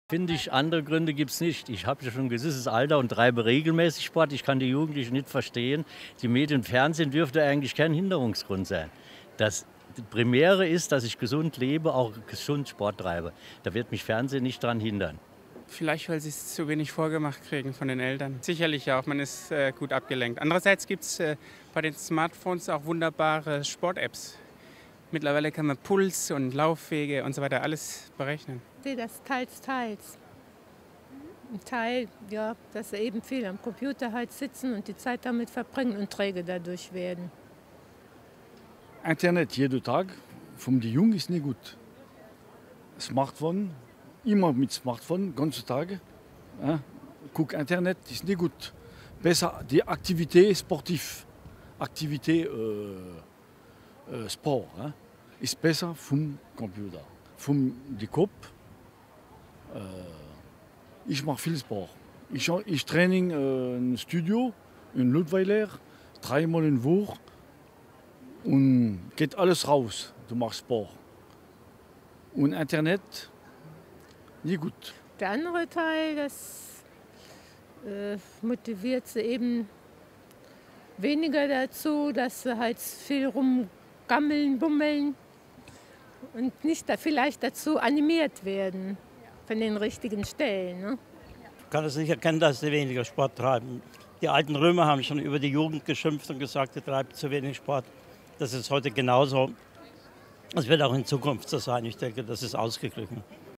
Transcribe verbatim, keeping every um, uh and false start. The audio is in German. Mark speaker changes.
Speaker 1: Finde ich, andere Gründe gibt es nicht. Ich habe ja schon ein gewisses Alter und treibe regelmäßig Sport. Ich kann die Jugendlichen nicht verstehen. Die Medien und Fernsehen dürfte eigentlich kein Hinderungsgrund sein. Das Primäre ist, dass ich gesund lebe, auch gesund Sport treibe. Da wird mich Fernsehen nicht daran hindern.
Speaker 2: Vielleicht, weil sie es zu wenig vorgemacht kriegen von den Eltern. Sicherlich auch, man ist äh, gut abgelenkt. Andererseits gibt es äh, bei den Smartphones auch wunderbare Sport-Apps. Mittlerweile kann man Puls und Laufwege und so weiter alles berechnen.
Speaker 3: Ich sehe das teils, teils. Ein Teil, ja, dass sie eben viel am Computer halt sitzen und die Zeit damit verbringen und träge dadurch werden.
Speaker 4: Internet jeden Tag, von die Jungen ist nicht gut. Smartphone, immer mit Smartphone, ganze Tage. Ja, guck Internet, ist nicht gut. Besser die Aktivität sportiv, Aktivität äh, äh, Sport, ja, ist besser vom Computer, vom die Kopf. Äh, ich mache viel Sport. Ich, ich traine äh, ein Studio in Ludweiler, dreimal in der Woche. Und geht alles raus, du machst Sport. Und Internet, nicht gut.
Speaker 3: Der andere Teil, das äh, motiviert sie eben weniger dazu, dass sie halt viel rumgammeln, bummeln und nicht da vielleicht dazu animiert werden von den richtigen Stellen. Ne?
Speaker 5: Ich kann es nicht erkennen, dass sie weniger Sport treiben. Die alten Römer haben schon über die Jugend geschimpft und gesagt, sie treibt zu wenig Sport. Das ist heute genauso. Es wird auch in Zukunft so sein. Ich denke, das ist ausgeglichen.